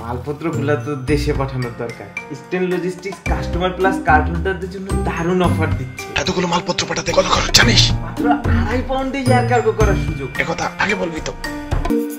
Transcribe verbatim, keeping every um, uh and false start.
মালপত্রগুলো তো দেশে পাঠানোর দরকার। Eastern logistics customer plus card হোল্ডারদের জন্য দারুণ অফার দিচ্ছে। এতগুলো মালপত্র পাঠাতে কত খরচ জানিস? মাত্র আড়াই পাউন্ডে এয়ার কার্গো করার সুযোগ। একথা আগে বলবি তো।